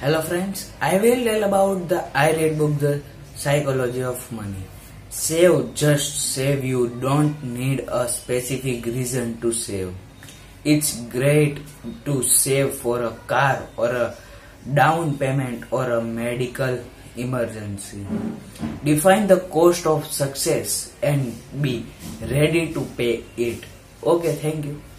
Hello friends, I will tell about the I read book The Psychology of Money. Save, just save. You don't need a specific reason to save. It's great to save for a car or a down payment or a medical emergency. Define the cost of success and be ready to pay it. Okay, thank you.